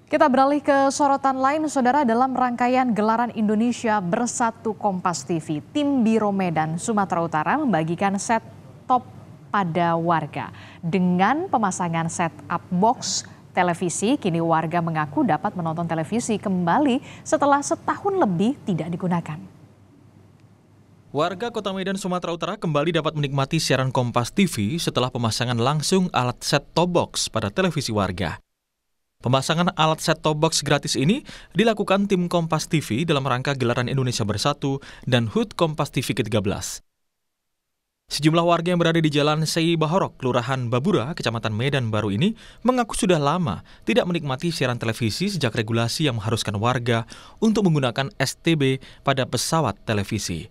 Kita beralih ke sorotan lain, Saudara. Dalam rangkaian gelaran Indonesia Bersatu Kompas TV, tim Biro Medan, Sumatera Utara membagikan set top pada warga. Dengan pemasangan set-up box televisi, kini warga mengaku dapat menonton televisi kembali setelah setahun lebih tidak digunakan. Warga Kota Medan, Sumatera Utara kembali dapat menikmati siaran Kompas TV setelah pemasangan langsung alat set-top box pada televisi warga. Pemasangan alat set-top box gratis ini dilakukan tim Kompas TV dalam rangka gelaran Indonesia Bersatu dan HUT Kompas TV ke-13. Sejumlah warga yang berada di Jalan Sei Bahorok, Kelurahan Babura, Kecamatan Medan Baru ini mengaku sudah lama tidak menikmati siaran televisi sejak regulasi yang mengharuskan warga untuk menggunakan STB pada pesawat televisi.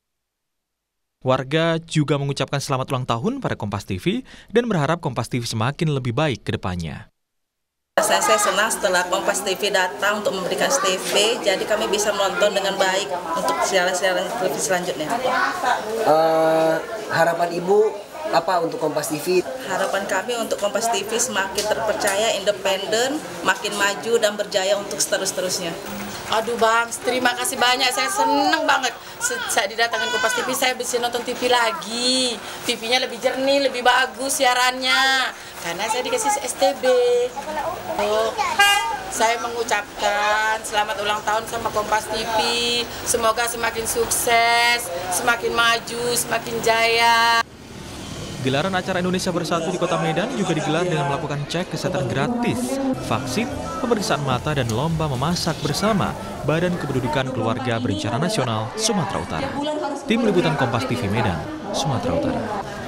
Warga juga mengucapkan selamat ulang tahun pada Kompas TV dan berharap Kompas TV semakin lebih baik ke depannya. Saya senang setelah Kompas TV datang untuk memberikan STV, jadi kami bisa menonton dengan baik untuk siaran-siaran televisi selanjutnya. Harapan Ibu apa untuk Kompas TV? Harapan kami untuk Kompas TV semakin terpercaya, independen, makin maju dan berjaya untuk seterusnya. Aduh Bang, terima kasih banyak. Saya senang banget. Saya didatangkan Kompas TV, saya bisa nonton TV lagi. TV-nya lebih jernih, lebih bagus siarannya. Karena saya dikasih STB. Saya mengucapkan selamat ulang tahun sama Kompas TV. Semoga semakin sukses, semakin maju, semakin jaya. Gelaran acara Indonesia Bersatu di Kota Medan juga digelar dengan melakukan cek kesehatan gratis, vaksin, pemeriksaan mata, dan lomba memasak bersama Badan Kependudukan Keluarga Berencana Nasional Sumatera Utara. Tim Liputan Kompas TV Medan, Sumatera Utara.